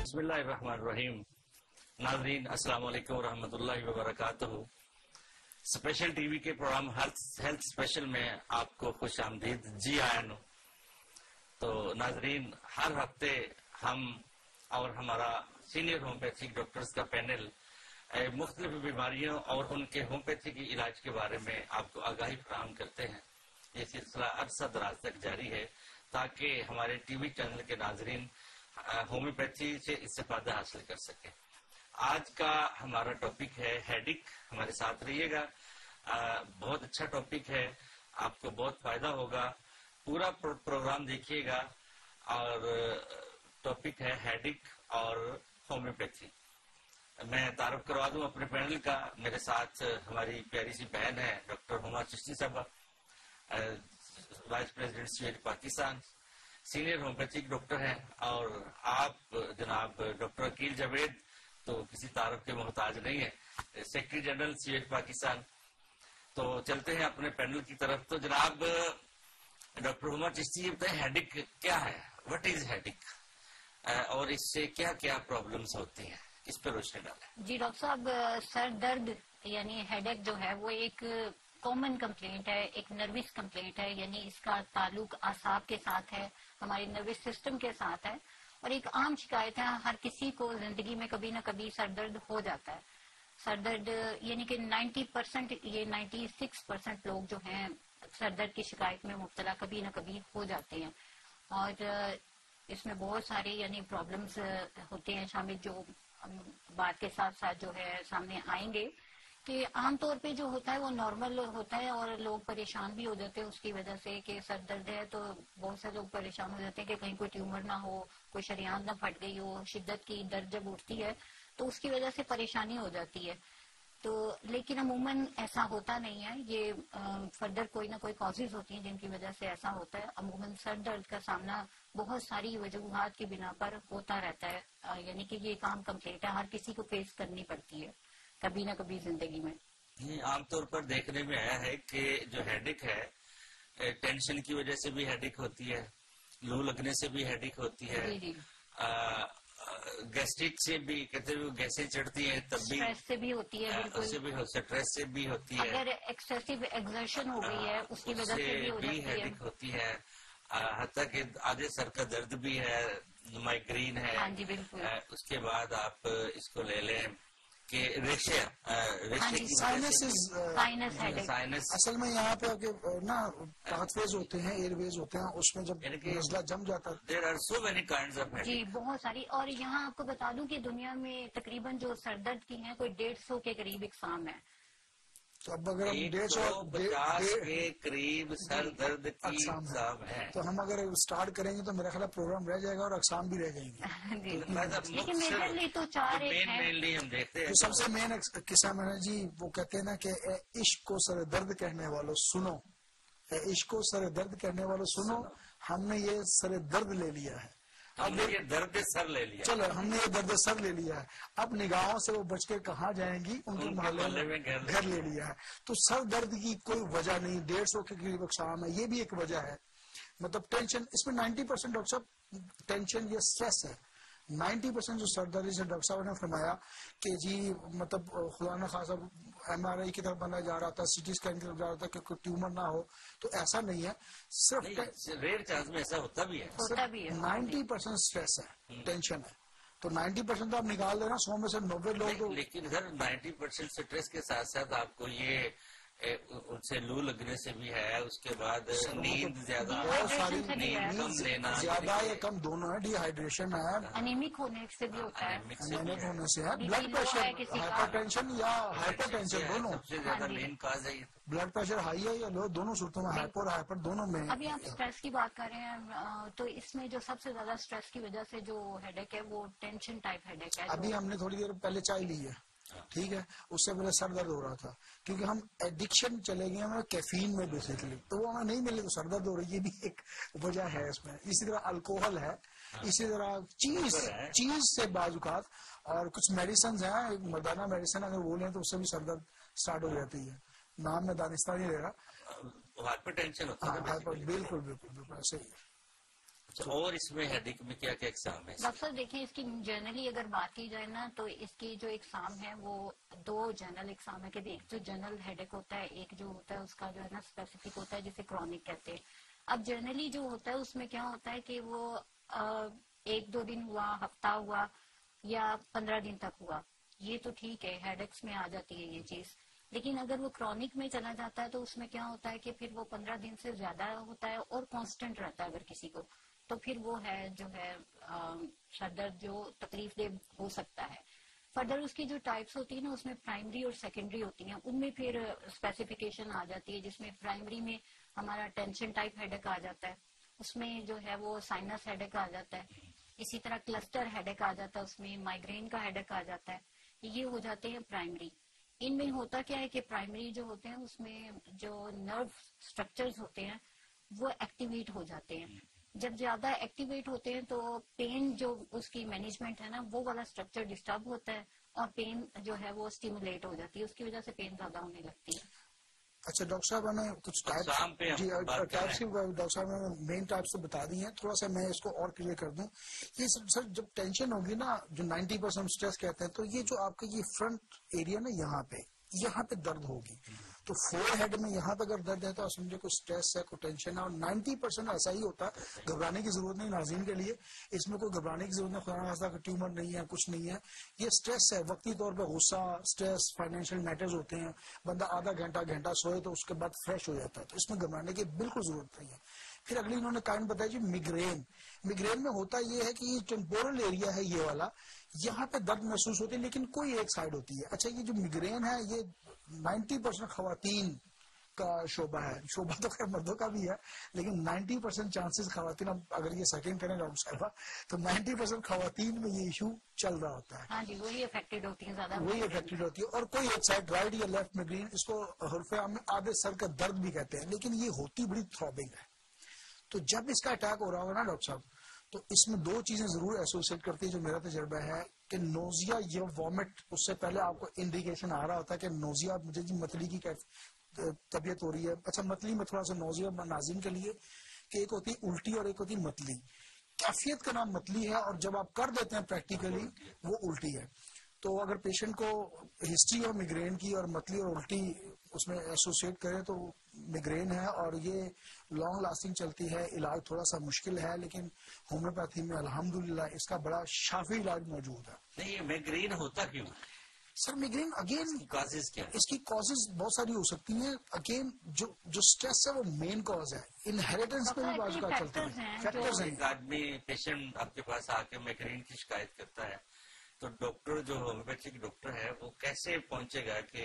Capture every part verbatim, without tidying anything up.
بسم اللہ الرحمن الرحیم. ناظرین السلام علیکم ورحمۃ اللہ وبرکاتہ. اسپیشل ٹی وی کے پروگرام ہیلتھ اسپیشل میں آپ کو خوش آمدید. جی آئین. تو ناظرین ہر ہفتے ہم اور ہمارا سینئر ہومیوپیتھک ڈاکٹرز کا پینل مختلف بیماریوں اور ان کے ہومیوپیتھی کے علاج کے بارے میں آپ کو آگاہی فراہم کرتے ہیں. یہ سلسلہ عرصہ دراز تک جاری ہے تاکہ ہمارے ٹی وی چینل کے ناظرین ہومیوپیتھی سے استفادہ حاصل کر سکیں. آج کا ہمارا ٹاپک ہے ہیڈک. ہمارے ساتھ رہیے گا, بہت اچھا ٹاپک ہے, آپ کو بہت فائدہ ہوگا. پورا پروگرام دیکھیے گا. اور ٹاپک ہے ہیڈک اور ہومیوپیتھی. میں تعارف کروا دوں اپنے پینل کا. میرے ساتھ ہماری پیاری سی بہن ہے ڈاکٹر ہما چشتی صاحبہ, vice president C H Pakistan, senior homeopathic doctor ہیں. اور آپ جناب ڈاکٹر عقیل جاوید تو کسی تعارف کے محتاج نہیں ہے, secretary general C H Pakistan. تو چلتے ہیں اپنے پینل کی طرف. تو جناب ڈاکٹر ہما چشتی یہ بتائیں ہیڈک کیا ہے, وٹ از ہیڈک, اور اس سے کیا کیا پرابلمس ہوتی ہیں, اس پہ روشنی ڈالیں. جی ڈاکٹر صاحب, سر درد یعنی ہیڈیک جو ہے وہ ایک کامن کمپلینٹ ہے, ایک نروس کمپلینٹ ہے. یعنی اس کا تعلق اعصاب کے ساتھ ہے, ہمارے نروس سسٹم کے ساتھ ہے, اور ایک عام شکایت ہے. ہر کسی کو زندگی میں کبھی نہ کبھی سر درد ہو جاتا ہے. سر درد یعنی کہ نائنٹی پرسینٹ یہ نائنٹی سکس پرسینٹ لوگ جو ہیں سر درد کی شکایت میں مبتلا کبھی نہ کبھی ہو جاتے ہیں. اور اس میں بہت سارے یعنی پرابلمس ہوتے ہیں شامل, جو بات کے ساتھ ساتھ جو ہے سامنے آئیں گے. کہ عام طور پہ جو ہوتا ہے وہ نارمل ہوتا ہے, اور لوگ پریشان بھی ہو جاتے ہیں اس کی وجہ سے کہ سر درد ہے. تو بہت سے لوگ پریشان ہو جاتے ہیں کہ کہیں کوئی ٹیومر نہ ہو, کوئی شریان نہ پھٹ گئی ہو. شدت کی درد جب اٹھتی ہے تو اس کی وجہ سے پریشانی ہو جاتی ہے. تو لیکن عموماً ایسا ہوتا نہیں ہے. یہ فردر کوئی نہ کوئی کازز ہوتی ہیں جن کی وجہ سے ایسا ہوتا ہے. عموماً سر درد کا سامنا بہت ساری وجوہات کی بنا پر ہوتا رہتا ہے. یعنی کہ یہ ایک عام کمپلینٹ ہے, ہر کسی کو فیس کرنی پڑتی ہے کبھی نہ کبھی زندگی میں. عام طور پر دیکھنے میں آیا ہے کہ جو ہیڈک ہے ٹینشن کی وجہ سے بھی ہیڈک ہوتی ہے, لو لگنے سے بھی ہیڈک ہوتی ہے, جی جی گیسٹرک سے بھی کہتے ہیں گیسیں چڑھتی ہیں تب بھی, اسٹریس سے بھی ہوتی ہے, بالکل اسٹریس سے بھی ہوتی ہے, اگر ایکسیسو ایگزرشن ہو گئی ہے اس کی وجہ سے بھی ہو جاتی ہے, ہیڈک ہوتی ہے. حتیٰ کہ آدھے سر کا درد بھی ہے, مائگرین ہے. ہاں جی بالکل. اس کے بعد آپ اس کو لے لیں کہ ریشیا سائنس اصل میں یہاں پہ نا پاتھ ویز ہوتے ہیں, ایئر ویز ہوتے ہیں, اس میں جب نزلہ جم جاتا ہے. There are so many kinds of headache. جی بہت ساری. اور یہاں آپ کو بتا دوں کہ دنیا میں تقریباً جو سر درد کی ہیں کوئی ڈیڑھ سو کے قریب اقسام ہے. تو اب اگر ہم ڈیڑھ سو پچاس کے قریب سر درد کی اقسام ہے, تو ہم اگر اسٹارٹ کریں گے تو میرا خیال پروگرام رہ جائے گا اور اقسام بھی رہ جائیں گے. لیکن میجرلی تو چار ہم دیکھتے ہیں. سب سے مین قسم ہے جی وہ کہتے ہیں نا کہ اے عشق کو سر درد کہنے والوں سنو, اے عشق کو سر درد کہنے والوں سنو, ہم نے یہ سر درد لے لیا ہے, ہم نے یہ درد سر لے لیا. چلو ہم نے یہ درد سر لے لیا ہے, اب نگاہوں سے وہ بچ کے کہاں جائیں گی, ان کے محلے میں گھر لے لیا ہے. تو سر درد کی کوئی وجہ نہیں, ڈیڑھ سو کے قریب اقسام ہے, یہ بھی ایک وجہ ہے. مطلب ٹینشن, اس میں نائنٹی پرسینٹ ڈاکٹر صاحب ٹینشن یا اسٹریس ہے. نائنٹی پرسینٹ جو سر درد سے ڈاکٹر صاحب نے فرمایا کہ جی مطلب خدا نہ خاصا ایم آر آئی کی طرف بنا جا رہا تھا, سی ٹی اسکین کی طرف جا رہا تھا کہ کوئی ٹیومر نہ ہو, تو ایسا نہیں ہے. صرف ریئر چانس میں ایسا ہوتا بھی ہے. نائنٹی پرسینٹ اسٹریس ہے, ٹینشن ہے. تو نائنٹی پرسینٹ تو آپ نکال دینا, سو میں سے نوے لوگ. لیکن سر نائنٹی پرسینٹ اسٹریس کے ساتھ ساتھ آپ کو یہ ان سے لو لگنے سے بھی ہے, اس کے بعد نیند زیادہ, بہت ساری نیند کم لینا, زیادہ یا کم دونوں ہے, ڈی ہائیڈریشن ہے, انیمک ہونے سے بھی ہوتا ہے, انیمک ہونے سے ہے, بلڈ پریشر, ہائپر ٹینشن یا ہائپر ٹینشن دونوں. سب سے زیادہ مین کاز ہے. بلڈ پریشر ہائی ہے یا لو, دونوں صورتوں میں ہائپر ہائپر دونوں میں. ابھی آپ اسٹریس کی بات کر رہے ہیں, تو اس میں جو سب سے زیادہ اسٹریس کی وجہ سے جو ہیڈیک ہے وہ ٹینشن ٹائپ ہیڈیک ہے. ابھی ہم نے تھوڑی دیر پہلے چائے لی ہے, ٹھیک ہے, اس سے پہلے سر درد ہو رہا تھا, کیونکہ ہم ایڈکشن چلے گئے ہمیں کیفین میں بیسکلی, تو وہ ہمیں نہیں ملے تو سر درد ہو رہی ہے, یہ بھی ایک وجہ ہے اس میں. اسی طرح الکوہل ہے, اسی طرح چیز چیز سے بعض اوقات, اور کچھ میڈیسنز ہیں, ایک مردانہ میڈیسن اگر وہ لیں تو اس سے بھی سر درد اسٹارٹ ہو جاتی ہے. نام میں دانستہ نہیں لے رہا, ہائپر ٹینشن ہوتا ہے. بالکل بالکل بالکل ایسے ہی ہے. اور اس میں ہیڈیک میں کیا کیا اقسام ہے؟ ڈاکٹر صاحب دیکھیں اس کی جنرلی اگر بات کی جائے نا تو اس کی جو اقسام ہے وہ دو جنرل اقسام ہے کہ ایک جو جنرل ہیڈیک ہوتا ہے، ایک جو ہوتا ہے اس کا جو ہے نا اسپیسیفک ہوتا ہے جسے کرونک کہتے ہیں. اب جنرلی جو ہوتا ہے اس میں کیا ہوتا ہے کہ وہ ایک دو دن ہوا، ہفتہ ہوا یا پندرہ دن تک ہوا، یہ تو ٹھیک ہے، ہیڈیکس میں آ جاتی ہے یہ چیز. لیکن اگر وہ کرونک میں چلا جاتا ہے تو اس میں کیا ہوتا ہے کہ پھر وہ پندرہ دن سے زیادہ ہوتا ہے اور کانسٹنٹ رہتا ہے اگر کسی کو، تو پھر وہ ہے جو ہے سر درد جو تکلیف دہ ہو سکتا ہے. فردر اس کی جو ٹائپس ہوتی ہیں نا اس میں پرائمری اور سیکنڈری ہوتی ہیں، ان میں پھر اسپیسیفکیشن آ جاتی ہے، جس میں پرائمری میں ہمارا ٹینشن ٹائپ ہیڈیک آ جاتا ہے، اس میں جو ہے وہ سائنس ہیڈیک آ جاتا ہے، اسی طرح کلسٹر ہیڈیک آ جاتا ہے، اس میں مائگرین کا ہیڈیک آ جاتا ہے. یہ ہو جاتے ہیں پرائمری. ان میں ہوتا کیا ہے کہ پرائمری جو ہوتے ہیں اس میں جو نرو اسٹرکچرز ہوتے ہیں وہ ایکٹیویٹ ہو جاتے ہیں. جب زیادہ ایکٹیویٹ ہوتے ہیں تو پین جو اس کی مینجمنٹ ہے نا وہ والا اسٹرکچر ڈسٹرب ہوتا ہے اور پین جو ہے وہ اسٹیمولیٹ ہو جاتی ہے، اس کی وجہ سے پین زیادہ ہونے لگتی ہے. اچھا ڈاکٹر صاحب ہمیں کچھ ٹائپس جی ٹائپس کی ڈاکٹر صاحب نے مین ٹائپس تو بتا دی ہیں، تھوڑا سا میں اس کو اور کلیئر کر دوں. یہ سب سر جب ٹینشن ہوگی نا جو نائنٹی پرسینٹ اسٹریس کہتے ہیں، تو یہ جو آپ کا یہ فرنٹ ایریا نا یہاں پہ یہاں پہ درد ہوگی. تو فور ہیڈ میں یہاں پہ اگر درد ہے تو سمجھے کوئی اسٹریس ہے، کوئی ٹینشن ہے. اور نائنٹی پرسینٹ ایسا ہی ہوتا ہے، گھبرانے کی ضرورت نہیں ناظرین کے لیے، اس میں کوئی گھبرانے کی ضرورت نہیں. خدا نخواستہ کہ ٹیومر نہیں ہے، کچھ نہیں ہے، یہ اسٹریس ہے. وقتی طور پہ غصہ، اسٹریس، فائنینشیل میٹرز ہوتے ہیں، بندہ آدھا گھنٹہ گھنٹہ سوئے تو اس کے بعد فریش ہو جاتا ہے، تو اس میں گھبرانے کی بالکل ضرورت نہیں ہے. پھر اگلی انہوں نے کائن بتایا جی میگرین. میگرین میں ہوتا یہ ہے کہ یہ ٹیمپورل ایریا ہے یہ والا، یہاں پہ درد محسوس ہوتی ہے لیکن کوئی ایک سائڈ ہوتی ہے. اچھا یہ جو میگرین ہے یہ نائنٹی پرسینٹ خواتین کا شعبہ ہے، شعبہ تو خیر مردوں کا بھی ہے لیکن نائنٹی پرسینٹ چانسز خواتین، اب اگر یہ سیکنڈ کریں ڈاکٹر صاحبہ تو نائنٹی پرسینٹ خواتین میں یہ ایشو چل رہا ہوتا ہے. ہاں جی وہی افیکٹڈ ہوتی ہیں زیادہ، وہی افیکٹڈ ہوتی ہے. اور کوئی ایک سائڈ رائٹ یا لیفٹ میگرین، اس کو حرف عام میں آدھے سر کا درد بھی کہتے ہیں، لیکن یہ ہوتی بڑی تھرابنگ ہے. تو جب اس کا اٹیک ہو رہا ہوگا نا ڈاکٹر صاحب تو اس میں دو چیزیں ضرور ایسوسیٹ کرتی ہے جو میرا تجربہ ہے کہ نوزیا یا وامٹ، اس سے پہلے آپ کو انڈیکیشن آ رہا ہوتا ہے کہ نوزیا، مجھے جی متلی کی طبیعت ہو رہی ہے. اچھا متلی میں تھوڑا سا نوزیا ناظرین کے لیے کہ ایک ہوتی الٹی اور ایک ہوتی متلی. کیفیت کا نام متلی ہے اور جب آپ کر دیتے ہیں پریکٹیکلی وہ الٹی ہے. تو اگر پیشنٹ کو ہسٹری اور میگرین کی اور متلی اور الٹی اس میں ایسوسیٹ کرے تو میگرین ہے، اور یہ لانگ لاسٹنگ چلتی ہے، علاج تھوڑا سا مشکل ہے لیکن ہومیوپیتھی میں الحمدللہ اس کا بڑا شافی علاج موجود ہے. نہیں میگرین ہوتا کیوں سر؟ میگرین اگین کازز کیا؟ اس کی کازز بہت ساری ہو سکتی ہیں. اگین جو جو اسٹریس ہے وہ مین کاز ہے. انہیریٹنس پہ بھی بعض کا چلتا ہے، فیکٹرز ہیں. ایک آدمی پیشنٹ آپ کے پاس آ کے میگرین کی شکایت کرتا ہے تو ڈاکٹر جو ہومیوپیتھک ڈاکٹر ہے وہ کیسے پہنچے گا کہ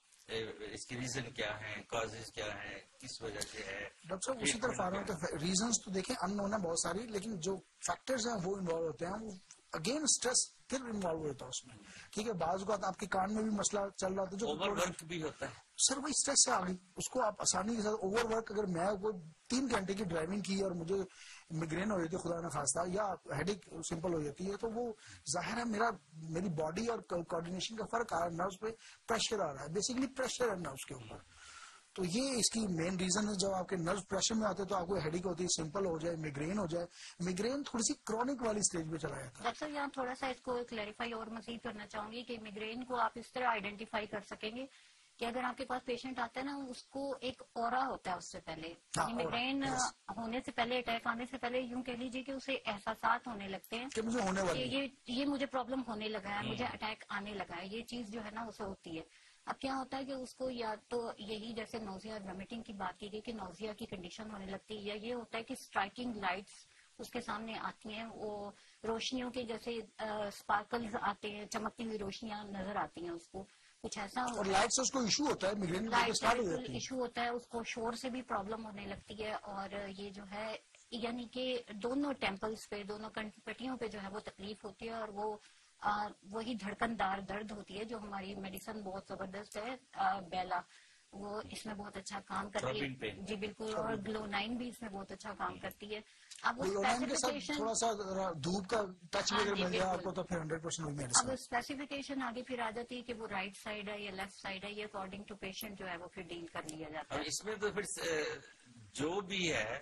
اس کی ریزن کیا ہے، کازز کیا ہے، کس وجہ سے ہے؟ ڈاکٹر صاحب اسی طرف آ رہا ہوں تو ریزنس تو دیکھیں ان نون ہے بہت ساری، لیکن جو فیکٹرز ہیں وہ انوالو ہوتے ہیں. وہ اگین اسٹریس پھر انوالو ہوتا ہے اس میں. ٹھیک ہے، بعض اوقات آپ کے کان میں بھی مسئلہ چل رہا ہوتا ہے جو اوور ورک بھی ہوتا ہے. سر وہی اسٹریس سے آ گئی، اس کو آپ آسانی کے ساتھ اوور ورک، اگر میں کوئی تین گھنٹے کی ڈرائیونگ کی اور مجھے میگرین ہو جاتی ہے خدا نہ خواستہ یا ہیڈیک سمپل ہو جاتی ہے تو وہ ظاہر ہے میرا میری باڈی اور کوآرڈینیشن کا فرق آ رہا ہے، نروز پہ پریشر آ رہا ہے، بیسیکلی پریشر ہے نروز کے اوپر. تو یہ اس کی مین ریزن ہے. جب آپ کے نرو پریشر میں آتے تو آپ کو ہیڈیک ہوتی ہے، سمپل ہو جائے، میگرین ہو جائے. میگرین تھوڑی سی کرونک والی اسٹیج پہ چلا جاتا ہے. ڈاکٹر صاحب یہاں تھوڑا سا اس کو کلیریفائی اور مزید کرنا چاہوں گی کہ میگرین کو آپ اس طرح آئیڈینٹیفائی کر سکیں گے کہ اگر آپ کے پاس پیشنٹ آتا ہے نا اس کو ایک اورا ہوتا ہے اس سے پہلے، میگرین ہونے سے پہلے، اٹیک آنے سے پہلے یوں کہہ لیجیے کہ اسے احساسات ہونے لگتے ہیں کہ مجھے ہونے والی یہ یہ مجھے پرابلم ہونے لگا ہے، مجھے اٹیک آنے لگا ہے. یہ چیز جو ہے نا اسے ہوتی ہے. اب کیا ہوتا ہے کہ اس کو یا تو یہی جیسے نوزیا ومیٹنگ کی بات کی گئی کہ نوزیا کی کنڈیشن ہونے لگتی ہے، یا یہ ہوتا ہے کہ اسٹرائکنگ لائٹس اس کے سامنے آتی ہیں، وہ روشنیوں کے جیسے اسپارکلز آتے ہیں، چمکتی ہوئی روشنیاں نظر آتی ہیں اس کو، کچھ ایسا اور لائٹ سے اس کو ایشو ہوتا ہے، میگرین ایشو ہوتا ہے، اس کو شور سے بھی پرابلم ہونے لگتی ہے. اور یہ جو ہے یعنی کہ دونوں ٹیمپلز پہ، دونوں پٹیوں پہ جو ہے وہ تکلیف ہوتی ہے، اور وہ آ, وہی دھڑکن دار درد ہوتی ہے جو ہماری میڈیسن بہت زبردست ہے آ, بیلا، وہ اس میں بہت اچھا کام کرتی ہے. جی بالکل، اور گلو نائن بھی اس میں بہت اچھا کام کرتی ہے. اب تھوڑا سا دھوپ کا ٹچ وغیرہ مل جائے آپ کو تو پھر ہنڈریڈ پرسینٹ اب اسپیسیفکیشن آگے پھر آ جاتی ہے کہ وہ رائٹ سائڈ ہے یا لیفٹ سائڈ ہے، یہ اکارڈنگ ٹو پیشنٹ جو ہے وہ پھر ڈیل کر لیا جاتا ہے. اس میں تو پھر جو بھی ہے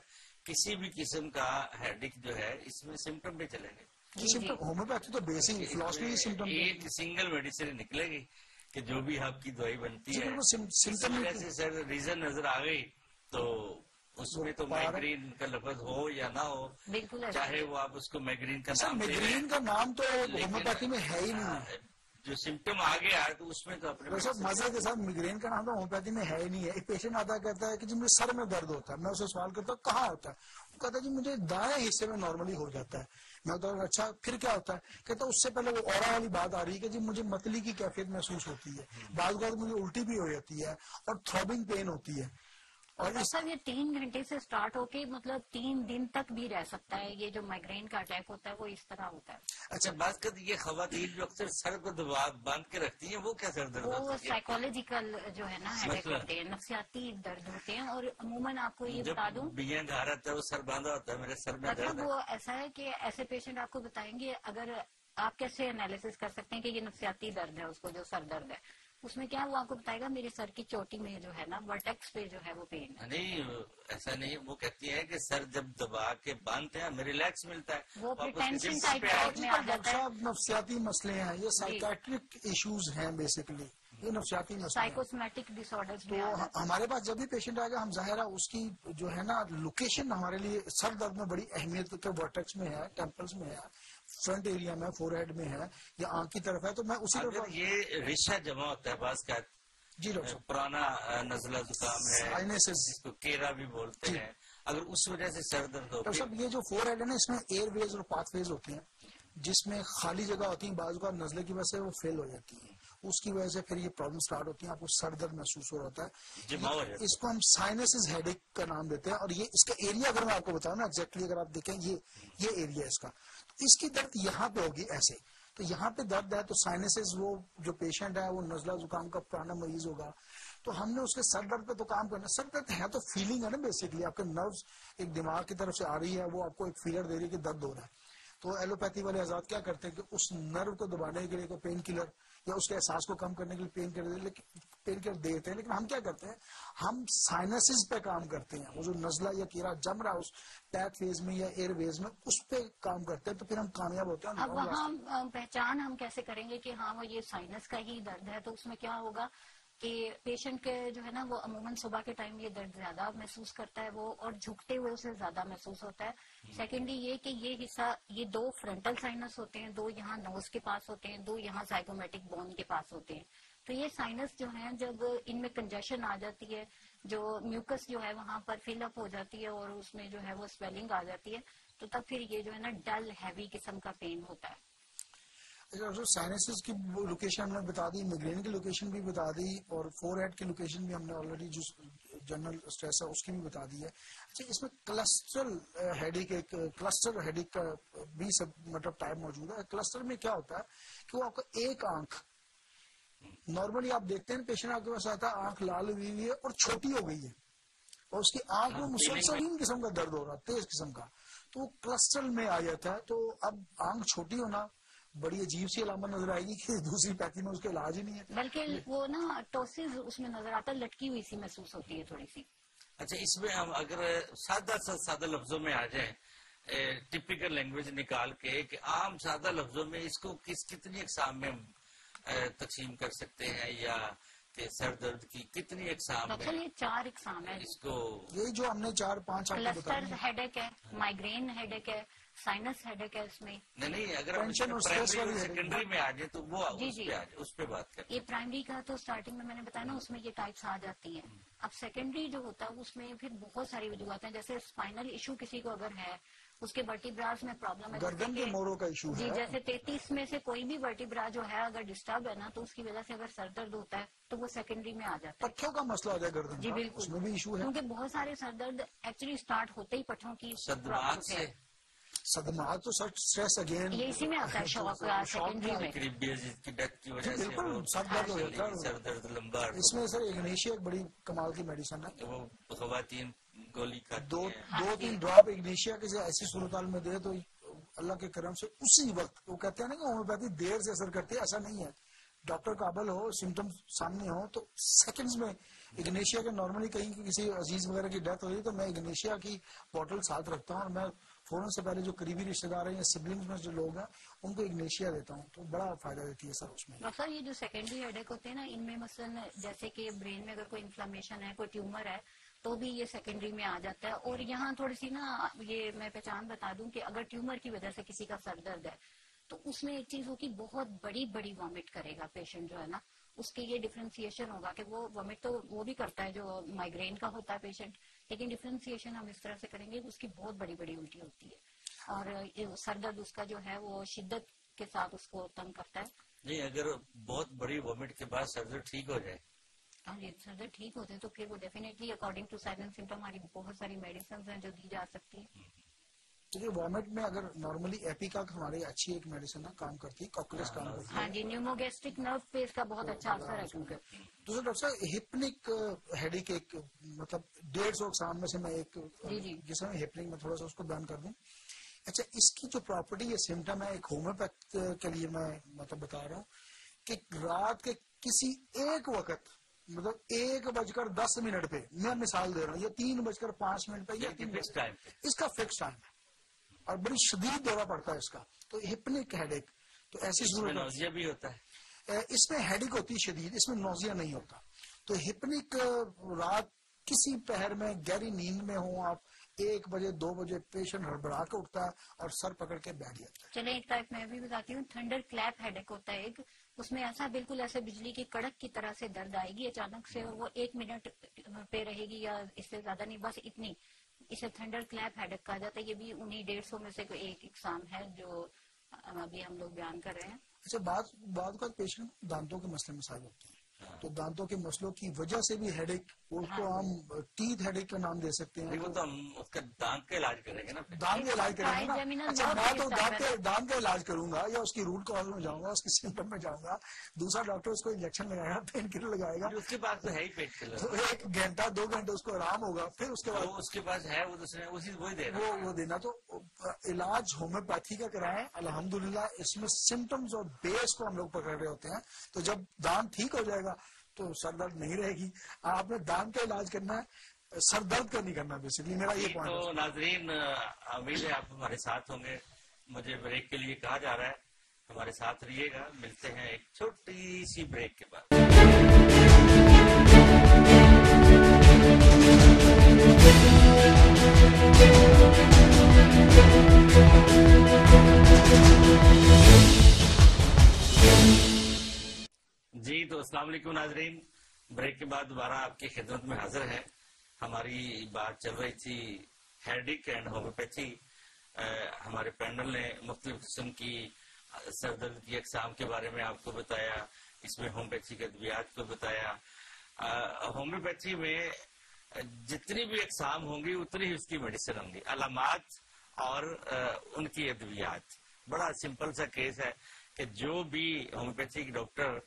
کسی بھی قسم کا ہیڈک جو ہے اس میں سمٹم بھی چلیں گے. ہومیوپیتھی تو بیسک فلاسفی سمٹم ایک سنگل میڈیسن نکلے گی کہ جو بھی آپ کی دوائی بنتی ہے سمٹم جیسے سر ریزن نظر آ گئی تو اس میں تو مائگرین کا لفظ ہو یا نہ ہو, چاہے وہ آپ اس کو مائگرین کا نام مائگرین کا نام تو ہومیوپیتھی میں ہے ہی نہیں, جو سمٹم آ گیا تو اس میں تو اپنے مزے کے ساتھ مائگرین کا نام تو ہومیوپیتھی میں ہے ہی نہیں ہے. ایک پیشنٹ آتا کہتا ہے کہ جی مجھے سر میں درد ہوتا ہے, میں اسے سوال کرتا ہوں کہاں ہوتا ہے, وہ کہتا ہے جی مجھے دائیں حصے میں نارملی ہو جاتا ہے. میں بتا ہوں اچھا پھر کیا ہوتا ہے, کہتا ہے اس سے پہلے وہ اورا والی بات آ رہی ہے کہ جی مجھے متلی کی کیفیت محسوس ہوتی ہے, بعض اوقات مجھے الٹی بھی ہو جاتی ہے اور تھروبنگ پین ہوتی ہے. اور سر یہ تین گھنٹے سے سٹارٹ ہو کے مطلب تین دن تک بھی رہ سکتا ہے. یہ جو مائگرین کا اٹیک ہوتا ہے وہ اس طرح ہوتا ہے. اچھا بات کر یہ خواتین جو اکثر سر کو دبا باندھ کے رکھتی ہیں وہ کیا سر درد وہ سائیکولوجیکل جو ہے نا ہیڈیک ہوتے ہیں, نفسیاتی درد ہوتے ہیں. اور عموماً آپ کو یہ بتا دوں بیاں گھا رہتا ہے وہ سر باندھا ہوتا ہے میرے سر میں مطلب وہ ایسا ہے کہ ایسے پیشنٹ آپ کو بتائیں گے, اگر آپ کیسے انالیسس کر سکتے ہیں کہ یہ نفسیاتی درد ہے, اس کو جو سر درد ہے اس میں کیا وہ آپ کو بتائے گا میری سر کی چوٹی میں جو ہے نا ورٹیکس پہ جو ہے وہ پین. نہیں ایسا نہیں, وہ کہتی ہے کہ سر جب دبا کے باندھتے ہیں ہمیں ریلیکس ملتا ہے. وہ ٹینشن ٹائپ میں آ جاتا ہے. نفسیاتی مسئلے ہیں یہ, سائیکیٹرک ایشوز ہیں بیسیکلی, یہ نفسیاتی مسئلے سائیکوسمیٹک ڈس آرڈرز میں. تو ہمارے پاس جب بھی پیشنٹ آئے گا ہم ظاہر ہے اس کی جو ہے نا لوکیشن ہمارے لیے سر درد میں بڑی اہمیت کے ورٹیکس میں ہے, ٹیمپلز میں ہے, فرنٹ ایریا میں, فور ہیڈ میں ہے یا آنکھ کی طرف ہے, تو میں اسی طرف یہ ریشہ جمع ہوتا ہے بعض کا. جی ڈاکٹر پرانا نزلہ زکام ہے جس کو کیرا بھی بولتے ہیں, اگر اس وجہ سے سر درد ہو. ڈاکٹر صاحب یہ جو فور ہیڈ ہے نا اس میں ایئر ویز اور پاتھ ویز ہوتے ہیں جس میں خالی جگہ ہوتی ہیں, بعض کا نزلے کی وجہ سے وہ فیل ہو جاتی ہے, اس کی وجہ سے پھر یہ پرابلم سٹارٹ ہوتی ہیں, آپ کو سر درد محسوس ہو رہا ہے. اس کو ہم سائنسز ہیڈیک کا نام دیتے ہیں. اور یہ اس کا ایریا اگر میں آپ کو بتاؤں نا ایگزیکٹلی, اگر آپ دیکھیں یہ یہ ایریا ہے اس کا, تو اس کی درد یہاں پہ ہوگی ایسے, تو یہاں پہ درد ہے تو سائنسز وہ جو پیشنٹ ہے وہ نزلہ زکام کا پرانا مریض ہوگا, تو ہم نے اس کے سر درد پہ تو کام کرنا. سر درد ہے تو فیلنگ ہے نا بیسکلی, آپ کے نروز ایک دماغ کی طرف سے آ رہی ہے, وہ آپ کو ایک فیلر دے رہی ہے کہ درد ہو رہا ہے. تو ایلوپیتھی والے حضرات کیا کرتے ہیں کہ اس نرو کو دبانے کے لیے پین کلر یا اس کے احساس کو کم کرنے کے لیے پین کلر پین کلر دیتے ہیں, لیکن ہم کیا کرتے ہیں, ہم سائنسز پہ کام کرتے ہیں. وہ جو نزلہ یا کیرا جم رہا ہے اس پیتھ فیز میں یا ایئر ویز میں, اس پہ کام کرتے ہیں, تو پھر ہم کامیاب ہوتے ہیں. اب وہاں پہچان ہم کیسے کریں گے کہ ہاں وہ یہ سائنس کا ہی درد ہے؟ تو اس میں کیا ہوگا کہ پیشنٹ کے جو ہے نا وہ عموماً صبح کے ٹائم یہ درد زیادہ محسوس کرتا ہے وہ, اور جھکتے ہوئے اسے زیادہ محسوس ہوتا ہے. سیکنڈلی یہ کہ یہ حصہ, یہ دو فرنٹل سائنس ہوتے ہیں, دو یہاں نوز کے پاس ہوتے ہیں, دو یہاں زائگومیٹک بون کے پاس ہوتے ہیں. تو یہ سائنس جو ہیں جب ان میں کنجیشن آ جاتی ہے, جو میوکس جو ہے وہاں پر فل اپ ہو جاتی ہے اور اس میں جو ہے وہ سویلنگ آ جاتی ہے, تو تب پھر یہ جو ہے نا ڈل ہیوی قسم کا پین ہوتا ہے. سائنسز کی لوکیشن ہم نے بتا دی, مائگرین کی لوکیشن بھی بتا دی, اور فور ہیڈ کی لوکیشن بھی ہم نے آلریڈی جو جنرل اسٹریس ہے اس کی بھی بتا دی ہے. اچھا اس میں کلسٹرل ہیڈیک, ایک کلسٹر ہیڈیک کا بھی سب مطلب ٹائپ موجود ہے. کلسٹر میں کیا ہوتا ہے کہ وہ آپ کا ایک آنکھ, نارملی آپ دیکھتے ہیں پیشنٹ آپ کے پاس آتا ہے آنکھ لال ہوئی ہوئی ہے اور چھوٹی ہو گئی ہے, اور اس کی آنکھ میں مسلسل قسم کا درد ہو رہا ہے, تیز قسم کا, تو وہ کلسٹر میں آ جاتا ہے. تو اب آنکھ چھوٹی ہونا بڑی عجیب سی علامت نظر آئے گی کہ دوسری پیتھی میں اس کے علاج ہی نہیں ہے, بلکہ وہ نا ٹوسز اس میں نظر آتا ہے, لٹکی ہوئی سی محسوس ہوتی ہے تھوڑی سی. اچھا اس میں ہم اگر سادہ سا سادہ لفظوں میں آ جائیں, ٹپیکل لینگویج نکال کے کہ عام سادہ لفظوں میں اس کو کس کتنی اقسام میں تقسیم کر سکتے ہیں, یا کہ سر درد کی کتنی اقسام میں؟ یہ چار اقسام ہے اس کو, یہی جو ہم نے چار پانچ کلسٹر ہیڈیک ہے, مائگرین ہیڈیک ہے, سائنس ہیڈیک ہے. اس میں نہیں, اگر پرائمری سیکنڈری میں آ جائے تو وہ جی جی اس پہ بات کریں. یہ پرائمری کا تو اسٹارٹنگ میں میں نے بتایا نا, اس میں یہ ٹائپس آ جاتی ہیں. اب سیکنڈری جو ہوتا ہے اس میں پھر بہت ساری وجوہات ہیں, جیسے اسپائنل ایشو کسی کو اگر ہے, اس کے ورٹیبراز میں پرابلم ہے, گردن کے موڑوں کا ایشو ہے, جی جیسے تینتیس میں سے کوئی بھی ورٹیبرا جو ہے اگر ڈسٹرب ہے نا, تو اس کی وجہ سے اگر سر درد ہوتا ہے تو وہ سیکنڈری میں آ جاتا ہے. پٹھوں کا مسئلہ آ جائے گردن, جی بالکل, اس میں بھی ایشو ہے, کیونکہ بہت سارے سر درد ایکچولی اسٹارٹ ہوتے ہی پٹھوں کی صدمات سے. صدمات تو اسٹریس اگین یہ اسی میں آتا ہے, شوق سیکنڈری میں کی ڈیتھ کی وجہ سے بالکل سر درد ہو جاتا ہے. سر درد لمبا, اس میں سر اگنیشیا ایک بڑی کمال کی میڈیسن ہے, وہ خواتین گولی کا دو دو تین ڈراپ اگنیشیا کسی ایسی صورتحال میں دے تو اللہ کے کرم سے اسی وقت, وہ کہتے ہیں نا کہ ہومیوپیتھی دیر سے اثر کرتی ہے, ایسا نہیں ہے, ڈاکٹر قابل ہو, سمٹم سامنے ہو, تو سیکنڈز میں اگنیشیا کے نارملی کہیں کسی عزیز وغیرہ کی ڈیتھ ہو رہی ہے تو میں اگنیشیا کی بوٹل ساتھ رکھتا ہوں, اور میں فوراً سے پہلے جو قریبی رشتے دار ہیں یا سبلنگز میں جو لوگ ہیں ان کو اگنیشیا دیتا ہوں, تو بڑا فائدہ دیتی ہے سر اس میں. سر یہ جو سیکنڈری ہیڈیک ہوتے ہیں نا, ان میں مثلاً جیسے کہ برین میں اگر کوئی انفلامیشن ہے, کوئی ٹیومر ہے, تو بھی یہ سیکنڈری میں آ جاتا ہے. اور یہاں تھوڑی سی نا یہ میں پہچان بتا دوں کہ اگر ٹیومر کی وجہ سے کسی کا سر درد ہے تو اس میں ایک چیز ہوگی, بہت بڑی بڑی وامٹ کرے گا پیشنٹ جو ہے نا, اس کے یہ ڈفرینسیشن ہوگا کہ وہ وامٹ تو وہ بھی کرتا ہے جو مائگرین کا ہوتا ہے پیشنٹ, لیکن ڈفرینسیشن ہم اس طرح سے کریں گے اس کی بہت بڑی بڑی الٹی ہوتی ہے, اور سر درد اس کا جو ہے وہ شدت کے ساتھ اس کو تنگ کرتا ہے. نہیں, اگر بہت بڑی وامٹ کے بعد سر درد ٹھیک ہو جائے, ہاں جی, سر درد ٹھیک ہوتے ہیں تو پھر وہ definitely according to sign and symptom ہماری بہت ساری میڈیسنز ہیں جو دی جا سکتی ہیں. کیونکہ وامٹ میں اگر نارملی ایپیکا ہماری اچھی ایک میڈیسن ہے, کام کرتی ہے, کاکولس کام کرتی ہے. ہاں جی, نیوموگیسٹرک نرو پہ اس کا بہت اچھا اثر ہے. کیونکہ دوسرا ڈاکٹر صاحب ہپنک ہیڈیک ایک مطلب ڈیڑھ سو اقسام میں سے میں ایک جس میں ہپنک میں تھوڑا سا اس کو بیان کر دوں. اچھا, اس کی جو پراپرٹی یا سمٹم ہے, ایک ہومیوپیتھ کے لیے میں مطلب بتا رہا ہوں کہ رات کے کسی ایک وقت مطلب ایک بج کر دس منٹ پہ, میں مثال دے رہا ہوں, یا تین بج کر پانچ منٹ پہ, یا فکس ٹائم, اس کا فکس ٹائم ہے اور بڑی شدید دورہ پڑتا ہے اس کا, تو ہپنک ہیڈیک. تو ایسی صورت بھی ہوتا ہے, اس میں ہیڈیک ہوتی ہے شدید, اس میں نوزیا نہیں ہوتا. تو ہپنک رات کسی پہر میں گہری نیند میں ہوں آپ, ایک بجے دو بجے پیشنٹ ہڑبڑا کے اٹھتا ہے اور سر پکڑ کے بیٹھ جاتا ہے. چلے ایک ٹائپ میں بھی بتاتی ہوں, تھنڈر کلیپ ہیڈیک ہوتا ہے ایک, اس میں ایسا بالکل ایسے بجلی کی کڑک کی طرح سے درد آئے گی اچانک سے, اور وہ ایک منٹ پہ رہے گی یا اس سے زیادہ نہیں, بس اتنی. اسے تھنڈر کلیپ ہیڈیک کہا جاتا ہے. یہ بھی انہیں ڈیڑھ سو میں سے کوئی ایک اقسام ہے جو ابھی ہم لوگ بیان کر رہے ہیں. اچھا, بعض بعض کا پیشنٹ دانتوں کے مسئلے مسائل ہوتے ہیں, تو دانتوں کے مسئلوں کی وجہ سے بھی ہیڈیک, اس کو ہم ٹیتھ ہیڈیک کا نام دے سکتے ہیں. وہ تو ہم اس کا دانت کا علاج کریں گے نا, دانت کا علاج کریں گے نا. اچھا, میں تو دانت کے دانت کا علاج کروں گا, یا اس کی روٹ کاز میں جاؤں گا, اس کی سمٹم میں جاؤں گا. دوسرا ڈاکٹر اس کو انجیکشن لگائے گا, پین کلر لگائے گا, اس کے بعد تو ہے ہی پیٹ کلر, تو ایک گھنٹہ دو گھنٹے اس کو آرام ہوگا, پھر اس کے بعد اس کے پاس ہے وہی دینا وہ وہ دینا. تو علاج ہومیوپیتھی کا کرائیں الحمدللہ. اس میں سمٹمز اور بیس کو ہم لوگ پکڑ رہے ہوتے ہیں, تو جب دانت ٹھیک ہو جائے گا تو سر درد نہیں رہے گی. آپ نے دانت کا علاج کرنا ہے, سر درد کا نہیں کرنا. بیسکلی میرا یہ پوائنٹ ہے. تو ناظرین, امید ہے آپ ہمارے ساتھ ہوں گے. مجھے بریک کے لیے کہا جا رہا ہے, ہمارے ساتھ رہیے گا. ملتے ہیں ایک چھوٹی سی بریک کے بعد. جی تو السلام علیکم ناظرین, بریک کے بعد دوبارہ آپ کی خدمت میں حاضر ہے. ہماری بات چل رہی تھی ہیڈیک اینڈ ہومیوپیتھی. ہمارے پینل نے مختلف قسم کی سر درد کی اقسام کے بارے میں آپ کو بتایا, اس میں ہومیوپیتھی کے ادویات کو بتایا. ہومیوپیتھی میں جتنی بھی اقسام ہوں گی اتنی ہی اس کی میڈیسن ہوں گی, علامات اور ان کی ادویات. بڑا سمپل سا کیس ہے کہ جو بھی ہومیوپیتھی ڈاکٹر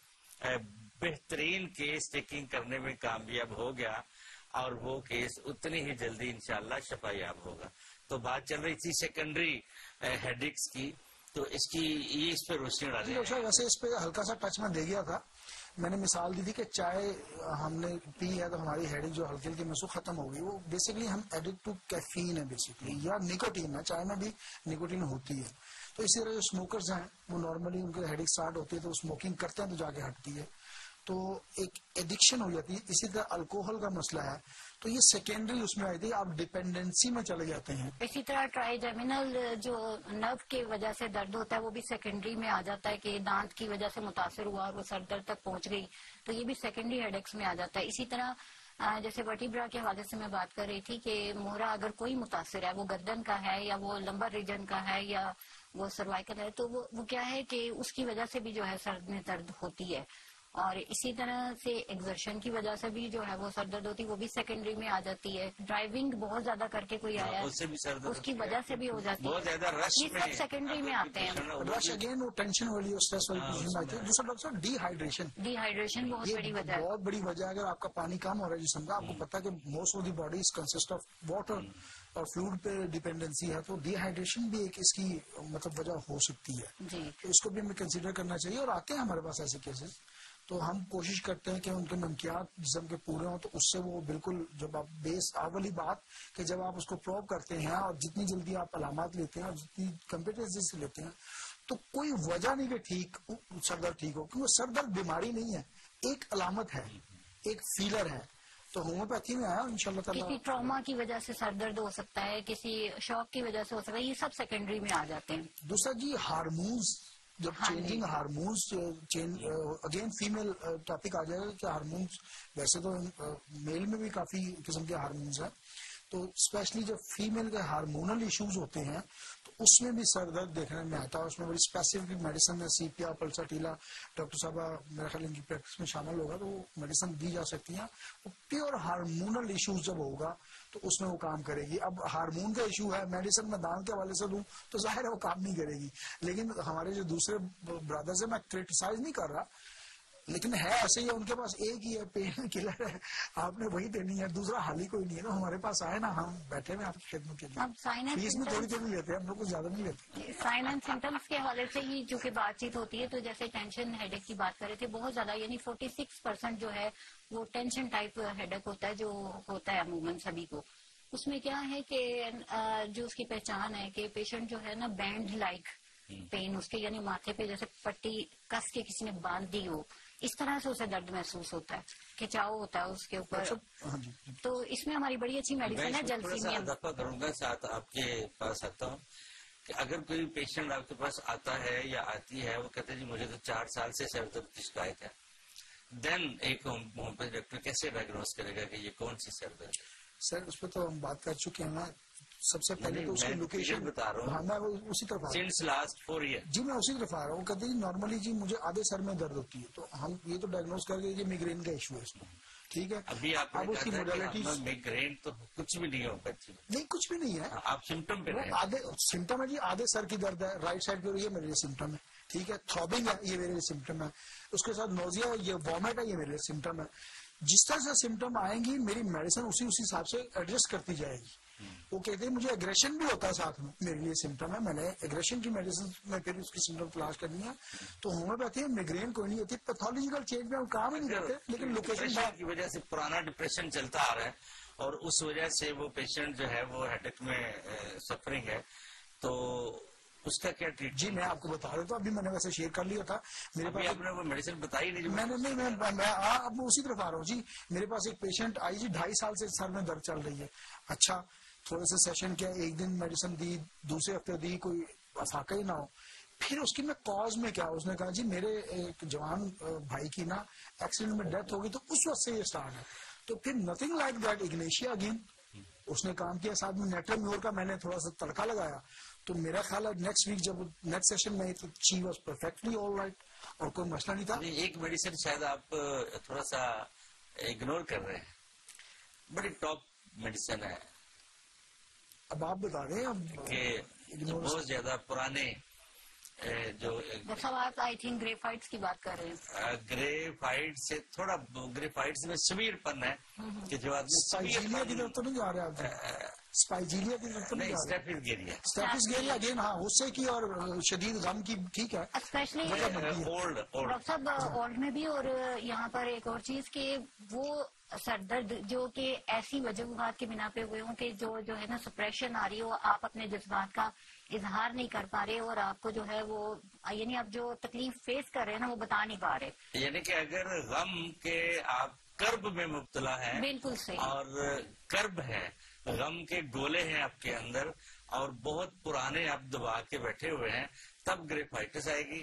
بہترین کیس ٹیکنگ کرنے میں کامیاب ہو گیا, اور وہ کیس اتنی ہی جلدی انشاءاللہ شفا یاب ہوگا. تو بات چل رہی تھی سیکنڈری ہیڈیکس کی, تو اس کی یہ اس پہ روشنی ڈالیں. ویسے اس پہ ہلکا سا ٹچ میں دے گیا تھا. میں نے مثال دی تھی کہ چائے ہم نے پی ہے تو ہماری ہیڈیک جو ہلکی ہلکی محسوس ختم ہو گئی. وہ بیسکلی ہم ایڈکٹ ٹو کیفین ہے بیسکلی, یا نکوٹین ہے. چائے میں بھی نکوٹین ہوتی ہے. تو اسی طرح جو اسموکرز ہیں وہ نارملی ان کے ہیڈیک اسٹارٹ ہوتی ہے تو وہ اسموکنگ کرتے ہیں تو جا کے ہٹتی ہے, تو ایک ایڈکشن ہو جاتی ہے. اسی طرح الکوہل کا مسئلہ ہے, تو یہ سیکنڈری اس میں آئی تھی, آپ ڈیپینڈنسی میں چلے جاتے ہیں. اسی طرح ٹرائیجیمینل جو نرو کی وجہ سے درد ہوتا ہے وہ بھی سیکنڈری میں آ جاتا ہے, کہ دانت کی وجہ سے متاثر ہوا اور وہ سر درد تک پہنچ گئی, تو یہ بھی سیکنڈری ہیڈیکس میں آ جاتا ہے. اسی طرح جیسے ورٹیبرا کے حوالے سے میں بات کر رہی تھی کہ موہرا اگر کوئی متاثر ہے, وہ گردن کا ہے یا وہ لمبر ریجن کا ہے یا وہ سروائکل ہے, تو وہ کیا ہے کہ اس کی وجہ سے بھی جو ہے سر میں درد ہوتی ہے. اور اسی طرح سے ایگزرشن کی وجہ سے بھی جو ہے وہ سر درد ہوتی ہے, وہ بھی سیکنڈری میں آ جاتی ہے. ڈرائیونگ بہت زیادہ کر کے کوئی آیا ہے اس کی وجہ سے بھی ہو جاتی ہے. یہ سب سیکنڈری میں آتے ہیں. رش اگین وہ ٹینشن والی اسٹریس والی پوزیشن میں آتی ہے. دوسرا ڈاکٹر صاحب ڈی ہائیڈریشن. ڈی ہائیڈریشن بہت بڑی وجہ ہے. بہت بڑی وجہ ہے. اگر آپ کا پانی کم ہو رہا ہے جسم کا, آپ کو پتا ہے کہ most of the body is consist of water, اور فلوڈ پہ ڈیپینڈنسی ہے تو ڈی ہائیڈریشن بھی ایک اس کی مطلب وجہ ہو سکتی ہے جی. تو اس کو بھی ہمیں کنسیڈر کرنا چاہیے. اور آتے ہیں ہمارے پاس ایسے کیسز تو ہم کوشش کرتے ہیں کہ ان کے نمکیات جسم کے پورے ہوں تو اس سے وہ بالکل جب آپ بیس والی بات کہ جب آپ اس کو پروب کرتے ہیں اور جتنی جلدی آپ علامات لیتے ہیں اور جتنی کمپیٹنسی سے لیتے ہیں تو کوئی وجہ نہیں کہ ٹھیک سر درد ٹھیک ہو, کیونکہ سر درد بیماری نہیں ہے, ایک علامت ہے, ایک فیلر ہے. تو ہومیوپیتھی میں آیا ان شاء اللہ تعالیٰ. کسی ٹراما کی وجہ سے سر درد ہو سکتا ہے, کسی شوق کی وجہ سے ہو سکتا ہے, یہ سب سیکنڈری میں آ جاتے ہیں. دوسرا جی ہارمونز جب changing hormones again female topic آ جائے گا کہ ہارمونس ویسے تو میل میں بھی کافی قسم کے ہارمونس ہیں تو اسپیشلی جب فیمیل کے ہارمونل ایشوز ہوتے ہیں تو اس میں بھی سر درد دیکھنے میں آتا ہے. اس میں بڑی اسپیسیفک میڈیسن ہے, سی پی آر پلساٹیلا, ڈاکٹر صاحبہ میرا خیال ان کی پریکٹس میں شامل ہوگا تو وہ میڈیسن دی جا سکتی ہیں. پیور ہارمونل ایشوز جب ہوگا تو اس میں وہ کام کرے گی. اب ہارمون کا ایشو ہے, میڈیسن میں دان کے حوالے سے دوں تو ظاہر ہے وہ کام نہیں کرے گی. لیکن ہمارے جو دوسرے برادرز ہیں, میں کریٹیسائز نہیں کر رہا, لیکن ہے ایسے ہی ہے, ان کے پاس ایک ہی ہے پین کلر ہے, آپ نے وہی دینی ہے, دوسرا حال ہی کوئی نہیں ہے. تو ہمارے پاس آئے نا, ہم بیٹھے ہوئے آپ کی خدمت کے لیے, فیس میں تھوڑی تھوڑی لیتے ہیں, ہم لوگ کچھ زیادہ نہیں لیتے. سائن اینڈ سمٹمس کے حوالے سے ہی جو کہ بات چیت ہوتی ہے تو جیسے ٹینشن ہیڈ ایک کی بات کر رہے تھے, بہت زیادہ یعنی فورٹی سکس پرسینٹ جو ہے وہ ٹینشن ٹائپ ہیڈ ایک ہوتا ہے جو ہوتا ہے عموماً سبھی کو. اس میں کیا ہے کہ جو اس کی پہچان ہے کہ پیشنٹ جو ہے نا بینڈ لائک پین اس کے یعنی ماتھے پہ جیسے پٹی کس کے کسی نے باندھ دی ہو, اس طرح سے اسے درد محسوس ہوتا ہے, کھچاؤ ہوتا ہے اس کے اوپر. تو اس میں ہماری بڑی اچھی میڈیسن ہے جلسیمیم. اضافہ کروں گا ساتھ آپ کے پاس آتا ہوں کہ اگر کوئی پیشنٹ آپ کے پاس آتا ہے یا آتی ہے, وہ کہتے ہیں جی مجھے تو چار سال سے سر درد کی شکایت ہے, دین ایک ہومیوپیتھی ڈاکٹر کیسے ڈائگنوز کرے گا کہ یہ کون سی سر درد ہے؟ سر اس پہ تو ہم بات کر چکے ہیں نا. سب سے پہلے تو اس کی لوکیشن بتا رہا ہوں, میں اسی طرف سنس لاسٹ فور ایئر جی میں اسی طرف آ رہا ہوں. کہتے ہیں نارملی جی مجھے آدھے سر میں درد ہوتی ہے, تو ہم یہ تو ڈائگنوز کر کے میگرین کا ایشو ہے اس میں, ٹھیک ہے. ابھی آپ اب اس کی موڈیلٹی میگرین تو کچھ بھی نہیں ہوگا, نہیں کچھ بھی نہیں ہے, آپ سمٹم پہ آدھے سمٹم ہے جی, آدھے سر کی درد ہے رائٹ سائڈ پہ, یہ میرے لیے سمٹم ہے, ٹھیک ہے. تھرابنگ ہے, یہ میرے لیے سمٹم ہے. اس کے ساتھ نوزیا, یہ وامٹ ہے, یہ میرے لیے سمٹم ہے. جس طرح سے سمٹم آئیں گی میری میڈیسن اسی اسی حساب سے ایڈجسٹ کرتی جائے گی. وہ کہتے ہیں مجھے ایگریشن بھی ہوتا ہے ساتھ میں, میرے لیے سمٹم ہے, میں نے ایگریشن کی میڈیسن میں پھر اس کی سمٹم تلاش کرنی ہے. تو ہومیوپیتھی میگرین کوئی نہیں ہوتی, پیتھولوجیکل چینج میں ہم کام ہی نہیں کرتے, لیکن لوکیشن کی وجہ سے پرانا ڈپریشن چلتا آ رہا ہے اور اس وجہ سے وہ پیشنٹ جو ہے وہ ہیڈ ایک میں سفرنگ ہے, تو اس کا کیا ٹریٹ؟ جی میں آپ کو بتا رہا تھا, ابھی میں نے ویسے شیئر کر لیا تھا. میرے پاس آپ نے وہ میڈیسن بتائی نہیں, میں نے نہیں, میں اب میں اسی طرف آ رہا ہوں. جی میرے پاس ایک پیشنٹ آئی جی, ڈھائی سال سے سر میں درد چل رہی ہے. اچھا تھوڑے سے سیشن کیا, ایک دن میڈیسن دی, دوسرے ہفتے دی, کوئی افاقہ ہی نہ ہو. پھر اس کی میں کاز میں کیا, اس نے کہا جی میرے ایک جوان بھائی کی نا ایکسیڈنٹ میں ڈیتھ ہو گئی, تو اس وقت سے یہ اسٹارٹ ہے. تو پھر nothing like that, ignatia again اس نے کام کیا, ساتھ میں نیٹرمیور کا میں نے تھوڑا سا تڑکا لگایا. تو میرا خیال ہے نیکسٹ ویک جب نیکسٹ سیشن میں she was perfectly all right اور کوئی مسئلہ نہیں تھا. ایک میڈیسن شاید آپ تھوڑا سا اگنور کر رہے ہیں, بڑی ٹاپ میڈیسن ہے. اب آپ بتا رہے ہیں کہ بہت زیادہ پرانے جو آپ آئی تھنک گریفائٹس کی بات کر رہے ہیں. گریفائٹ سے تھوڑا گریفائٹس میں سویر پن ہے کہ جو آدمی اسپائجیلیا کی طرف تو نہیں جا رہے آپ, اسپائجیلیا کی طرف تو نہیں جا رہے, اسٹیفس گیریا اگین ہاں غصے کی اور شدید غم کی, ٹھیک ہے. اسپیشلی اولڈ ڈاکٹر صاحب اولڈ میں بھی. اور یہاں پر ایک اور چیز کہ وہ سر درد جو کہ ایسی وجوہات کی بنا پہ ہوئے ہوں کہ جو جو ہے نا سپریشن آ رہی ہو, آپ اپنے جذبات کا اظہار نہیں کر پا رہے اور آپ کو جو ہے وہ یعنی آپ جو تکلیف فیس کر رہے ہیں نا وہ بتا نہیں پا رہے. یعنی کہ اگر غم کے آپ کرب میں مبتلا ہے, بالکل صحیح, اور کرب ہے, غم کے گولے ہیں آپ کے اندر اور بہت پرانے آپ دبا کے بیٹھے ہوئے ہیں, تب گریفائٹس آئے گی.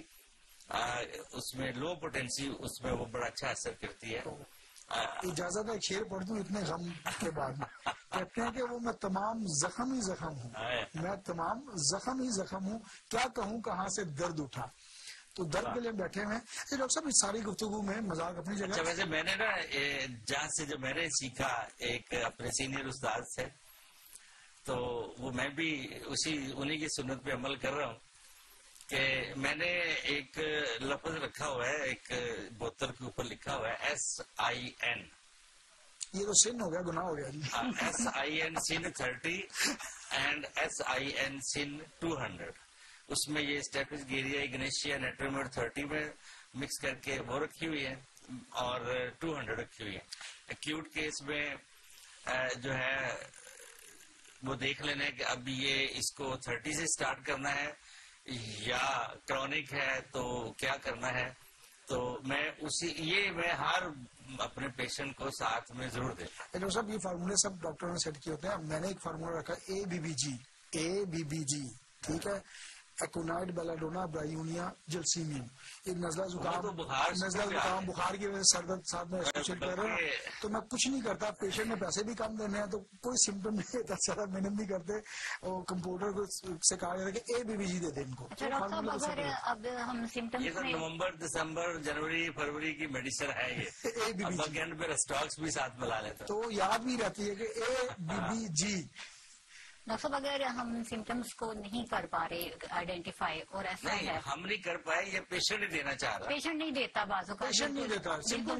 اس میں لو پوٹینسی اس میں وہ بڑا اچھا اثر کرتی ہے. اجازت ہے شیر پڑھ دوں اتنے غم کے بعد. کہتے ہیں کہ وہ میں تمام زخم ہی زخم ہوں, میں تمام زخم ہی زخم ہوں, کیا کہوں کہاں سے درد اٹھا. تو درد کے لیے بیٹھے ہوئے ہیں ڈاکٹر صاحب. اس ساری گفتگو میں مذاق اپنی جگہ. اچھا ویسے میں نے نا جہاں سے جو میں نے سیکھا ایک اپنے سینئر استاد سے, تو وہ میں بھی اسی انہی کی سنت پہ عمل کر رہا ہوں کہ میں نے ایک لفظ رکھا ہوا ہے, ایک بوتل کے اوپر لکھا ہوا ہے ایس آئی این, یہ تو سن ہو گیا, گناہ ہو گیا جی. S I N sin thirty and S I N sin two hundred, اس میں یہ staphysagria ignatia natrum mur thirty میں مکس کر کے وہ رکھی ہوئی ہے اور ٹو ہنڈریڈ رکھی ہوئی ہے. ایکیوٹ کیس میں جو ہے وہ دیکھ لینا ہے کہ اب یہ اس کو تھرٹی سے اسٹارٹ کرنا ہے یا کرونک ہے تو کیا کرنا ہے. تو میں اسی یہ میں ہر اپنے پیشنٹ کو ساتھ میں ضرور دیتا ہوں. ڈاکٹر صاحب یہ فارمولے سب ڈاکٹروں نے سیٹ کیے ہوتے ہیں. میں نے ایک فارمولا رکھا A B B G, A B B G, ٹھیک ہے, ایکونائڈ بیلاڈونا برائیونیا جلسیمیم. ایک نزلہ زکام, نزلہ زکام بخار کی وجہ سے سر درد ساتھ میں اسپیشل کر رہے ہیں تو میں کچھ نہیں کرتا. پیشنٹ نے پیسے بھی کم دینے ہیں تو کوئی سمٹم نہیں دیتا, زیادہ محنت نہیں کرتے. اور کمپیوٹر کو سے کہا جاتا ہے کہ اے بی بی جی دے دیں ان کو. اب ہم سمٹمز میں نومبر دسمبر جنوری فروری کی میڈیسن ہے یہ, اب پہ اسٹاکس بھی ساتھ ملا لیتا تو یاد بھی رہتی ہے کہ A B B G. Doctor صاحب اگر ہم سمٹمس کو نہیں کر پا رہے آئیڈینٹیفائی اور ایسا ہے ہم نہیں کر پائے, یہ پیشنٹ نہیں دینا چاہ رہا, پیشنٹ نہیں دیتا, بعض اوقات پیشنٹ نہیں دیتا سمٹم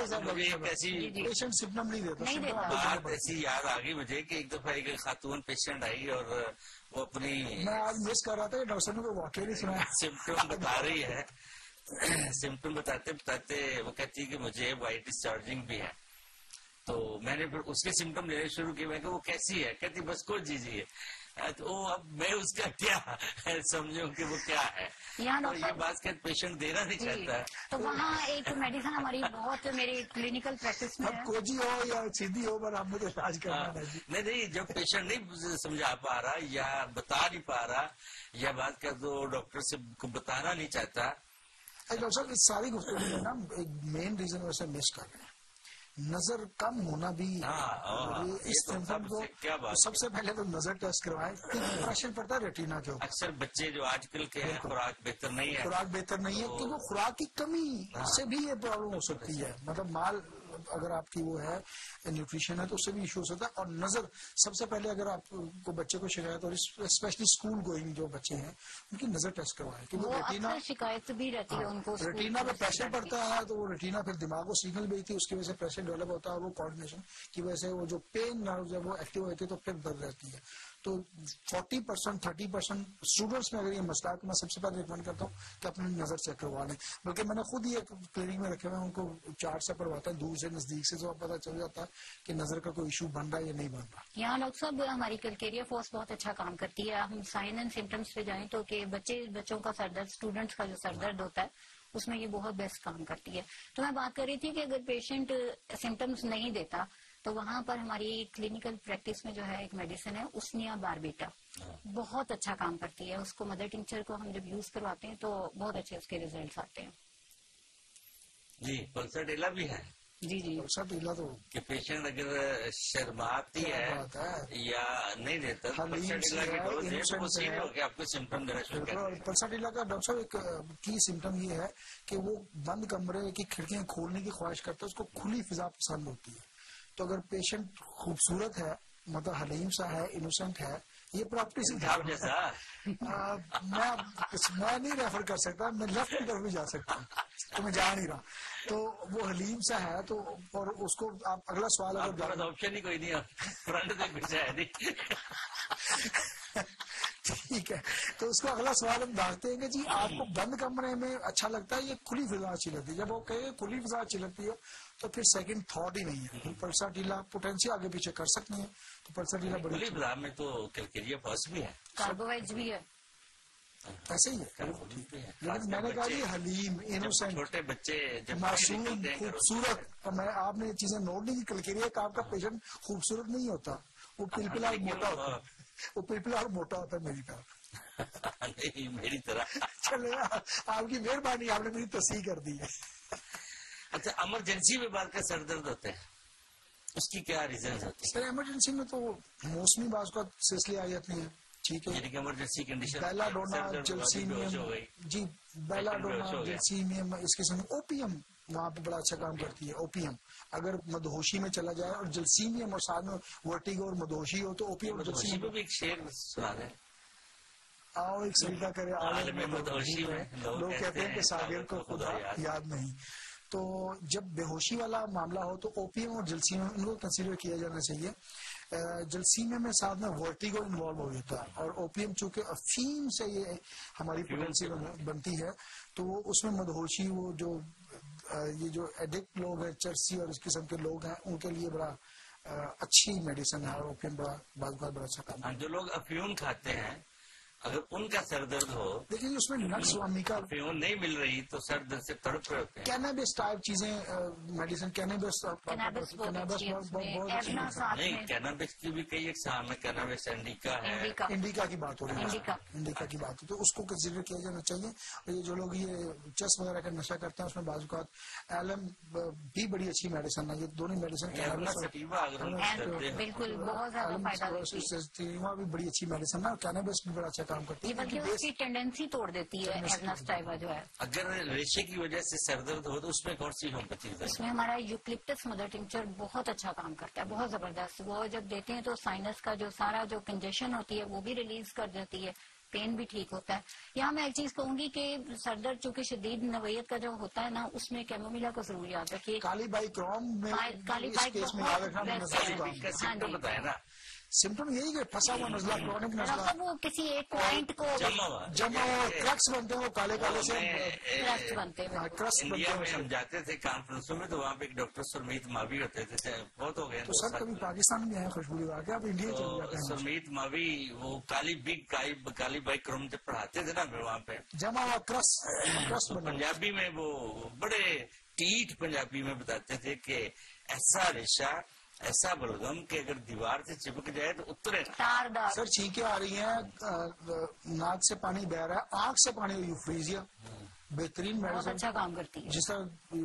پیشنٹ سمٹم نہیں دیتا. بات ایسی یاد آ گئی مجھے کہ ایک دفعہ ایک خاتون پیشنٹ آئی اور وہ اپنی میں آج مس کر رہا تھا کہ ڈاکٹر نے کوئی واقعہ نہیں سنا, سمٹم بتا رہی ہے. سمٹم بتاتے بتاتے وہ کہتی ہے کہ مجھے وائٹ ڈسچارجنگ بھی ہے. تو میں نے پھر اس کے سمٹم لینے شروع کیے. میں کہ وہ کیسی ہے, کہتی بس کوئی دیجیے. تو اب میں اس کا کیا سمجھوں کہ وہ کیا ہے, یہ بات کہ پیشنٹ دینا نہیں چاہتا. تو وہاں ایک میڈیسن ہماری بہت میری کلینکل پریکٹس میں کوجی ہو یا سیدھی ہو پر ہم نے علاج کرنا نہیں نہیں جب پیشنٹ نہیں سمجھا پا رہا یا بتا نہیں پا رہا یا بات کر دو ڈاکٹر سے بتانا نہیں چاہتا. ڈاکٹر صاحب اس ساری گفتگو میں نا ایک مین ریزن ویسے مس کر رہے ہیں, نظر کم ہونا بھی. اس کو سب سے پہلے تو نظر ٹیسٹ کروائے, پریشر پڑتا ہے ریٹینا کے اوپر. اکثر بچے جو آج کل کے خوراک بہتر نہیں ہے, خوراک بہتر نہیں ہے کیونکہ خوراک کی کمی سے بھی یہ پرابلم ہو سکتی ہے. مطلب مال اگر آپ کی وہ ہے نیوٹریشن ہے تو اس سے بھی ایشو ہو سکتا ہے. اور نظر سب سے پہلے اگر آپ کو بچے کو شکایت اور اسپیشلی اسکول گوئنگ جو بچے ہیں ان کی نظر ٹیسٹ کروائے کیونکہ ریٹینا شکایت بھی رہتی ہے ان کو, ریٹینا پہ پریشر پڑتا ہے تو وہ ریٹینا پھر دماغ کو سگنل بھیجتی ہے, اس کی وجہ سے پریشر ڈیولپ ہوتا ہے اور وہ کوآرڈینیشن کی وجہ سے وہ جو پین نروز ہے وہ ایکٹیو ہوتی ہے تو پھر درد رہتی ہے. تو forty percent thirty percent students میں اگر یہ مسئلہ ہے تو میں سب سے پہلے ریکمینڈ کرتا ہوں کہ اپنی نظر چیک کروا لیں. بلکہ میں نے خود ہی ایک کلینک میں رکھے ہوئے ان کو چارٹ سے پڑھواتا ہے دور سے نزدیک سے, تو پتہ چل جاتا ہے کہ نظر کا کوئی ایشو بن رہا ہے یا نہیں بن رہا. یہاں ڈاکٹر صاحب ہماری کلکیریا فورس بہت اچھا کام کرتی ہے. ہم سائن اینڈ سمٹمس پہ جائیں تو کہ بچے بچوں کا سر درد, اسٹوڈینٹس کا جو سر درد ہوتا ہے اس میں یہ بہت بیسٹ کام کرتی ہے. تو میں بات کر رہی تھی کہ اگر پیشنٹ سمٹمس نہیں دیتا تو وہاں پر ہماری کلینکل پریکٹس میں جو ہے ایک میڈیسن ہے اسنیا باربیٹا, بہت اچھا کام کرتی ہے. اس کو مدر ٹنکچر کو ہم جب یوز کرواتے ہیں تو بہت اچھے اس کے ریزلٹس آتے ہیں. جی پلساڈیلا بھی ہے. جی جی پلساڈیلا تو کہ پیشنٹ اگر شرماتی ہے یا نہیں دیتا آپ کو سمٹم دینا شروع کر. پلساڈیلا کا ڈاکٹر صاحب ایک کی سمٹم یہ ہے کہ وہ بند کمرے کی کھڑکیاں کھولنے کی خواہش کرتا ہے, اس کو کھلی فضا پسند ہوتی ہے. تو اگر پیشنٹ خوبصورت ہے, مطلب حلیم سا ہے, انوسنٹ ہے, یہ پراپرٹی سے جیسا میں نہیں ریفر کر سکتا, میں لیفٹ کی طرف بھی جا سکتا ہوں تو میں جا نہیں رہا. تو وہ حلیم سا ہے تو اور اس کو آپ اگلا سوال اگر آپشن ہی کوئی نہیں فرنٹ سے پیچھے ہے نہیں ٹھیک ہے, تو اس کو اگلا سوال ہم ڈالتے ہیں کہ جی آپ کو بند کمرے میں اچھا لگتا ہے یا کھلی فضا اچھی لگتی ہے. جب وہ کہے کھلی فضا اچھی لگتی ہے تو پھر سیکنڈ تھاٹ ہی نہیں ہے. پلساڈیلا پوٹینشیل آگے پیچھے کر سکتے ہیں تو پلساڈیلا بڑی کھلی فضا میں تو کلکیریا فاسٹ بھی ہے, کاربوہائڈریٹ بھی ہے, ایسے ہی ہے. لیکن میں نے کہا جی حلیم, انوسینٹ, چھوٹے بچے معصوم, خوبصورت. اور میں آپ نے چیزیں نوٹ نہیں کی, کلکیریا کا آپ کا پیشنٹ خوبصورت نہیں ہوتا, وہ پلپلا اور موٹا ہوتا ہے, وہ پلپلا اور موٹا ہوتا ہے میری طرح میری طرح. چلے آپ کی مہربانی, آپ نے میری تصحیح کر دی ہے. اچھا ایمرجنسی میں بات کا سر درد ہوتا ہے, اس کی کیا ریزنز ہوتی ہے؟ سر ایمرجنسی میں تو موسمی بعض کا سلسلے آ جاتی ہیں, ٹھیک ہے, emergency condition belladonna gelsemium, جی بیلا ڈونا جلسیمیم, اس قسم او پی ایم وہاں پہ بڑا اچھا کام کرتی ہے. او پی ایم اگر مدہوشی میں چلا جائے اور جلسیمیم اور ساتھ میں ورٹیگو اور مدہوشی ہو تو او پی ایم جلسیمیم پہ بھی ایک شعر سنا دیں. آؤ ایک سجدہ کرے عالم مدہوشی میں, لوگ کہتے ہیں کہ ساغر کو خدا یاد نہیں. تو جب بے ہوشی والا معاملہ ہو تو او پی ایم اور جلسیمے ان کو کنسیڈر کیا جانا چاہیے. جلسیمے میں ساتھ میں ورٹیگو انوالو ہو جاتا ہے, اور او پی ایم چونکہ افیم سے یہ ہماری پوٹینسی بنتی ہے تو وہ اس میں مدہوشی, وہ جو یہ جو ایڈکٹ لوگ ہیں چرسی اور اس قسم کے لوگ ہیں ان کے لیے بڑا اچھی میڈیسن ہے, اور او پی ایم بڑا بعض اوقات بڑا اچھا کام ہے. جو لوگ افیون کھاتے ہیں اگر ان کا سر درد ہو, لیکن اس میں نٹس امیکا افیون نہیں مل رہی تو سر درد سے تڑپ رہے ہوتے ہیں. کینابس ٹائپ چیزیں میڈیسن, کینابس Cannabis بہت اچھی ہے اس میں, ایبنا ساتھ نہیں, میں کینابس کی بھی کئی اقسام ہے. کینابس انڈیکا ہے, انڈیکا. انڈیکا کی بات ہو رہی ہے, انڈیکا. انڈیکا کی بات ہو تو اس کو کنسیڈر کیا جانا چاہیے. اور یہ جو لوگ یہ چس وغیرہ کا نشہ کرتے ہیں اس میں بعض اوقات ایلم بھی بڑی اچھی میڈیسن ہے. یہ دونوں میڈیسن سٹیوا اگر ہم کرتے ہیں بالکل بہت زیادہ فائدہ دیتی ہے, سٹیوا بھی بڑی اچھی میڈیسن ہے, اور کینابس بھی بڑا اچھا کام کرتی یہ ہے. بلکہ اس کی ٹینڈنسی توڑ دیتی ہے ایبنا سٹائوا جو ہے. اگر ریشے کی وجہ سے سر درد ہو تو اس میں کون سی ہومیوپیتھی ہے؟ اس میں ہمارا یوکلپٹس مدر ٹنکچر بہت اچھا کام کرتا ہے, بہت زبردست. وہ جب دیتے ہیں تو سائنس کا جو سارا جو کنجیشن ہوتی ہے وہ بھی ریلیز کر دیتی ہے, پین بھی ٹھیک ہوتا ہے. یہاں میں ایک چیز کہوں گی کہ سر درد چونکہ شدید نوعیت کا جو ہوتا ہے نا, اس میں کیمومیلا کو ضرور یاد رکھیے. کالی بائی کروم میں کالی اس کیس میں یاد رکھنا سمٹم بتایا نا, سمٹم یہی کہ پھنسا ہوا نزلہ, کرونک نزلہ, وہ کسی ایک پوائنٹ کو جمع ہوا جمع کرکس بنتے ہیں, وہ کالے کالے سے کرسٹ بنتے ہیں. کرکس بنتے انڈیا میں ہیں. ہم جاتے تھے کانفرنسوں میں تو وہاں پہ ایک ڈاکٹر سرمیت ماوی ہوتے تھے, بہت ہو گئے تو سر کبھی پاکستان میں آئے خوشبو لگا کے, آپ انڈیا چل جاتے ہیں. سرمیت ماوی وہ kali bic kali bichrome جب پڑھاتے تھے نا وہاں پہ جمع ہوا کرس کرس بنا. پنجابی میں وہ بڑے ٹیٹ پنجابی میں بتاتے تھے کہ ایسا ریشہ ایسا بلغم کہ اگر دیوار سے چپک جائے تو اترے نا. سر چھینکیں آ رہی ہیں, ناک سے پانی بہ رہا ہے, آنکھ سے پانی, یوفریزیا بہترین میڈیسن, اچھا کام کرتی ہے. جس طرح